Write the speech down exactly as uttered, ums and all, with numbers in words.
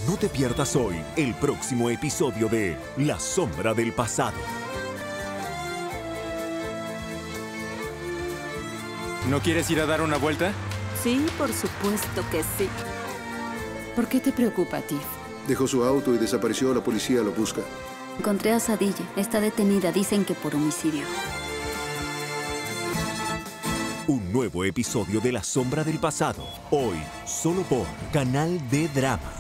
No te pierdas hoy el próximo episodio de La Sombra del Pasado. ¿No quieres ir a dar una vuelta? Sí, por supuesto que sí. ¿Por qué te preocupa, Tiff? Dejó su auto y desapareció. La policía lo busca. Encontré a Sadie. Está detenida, dicen que por homicidio. Un nuevo episodio de La Sombra del Pasado. Hoy, solo por Canal D Drama.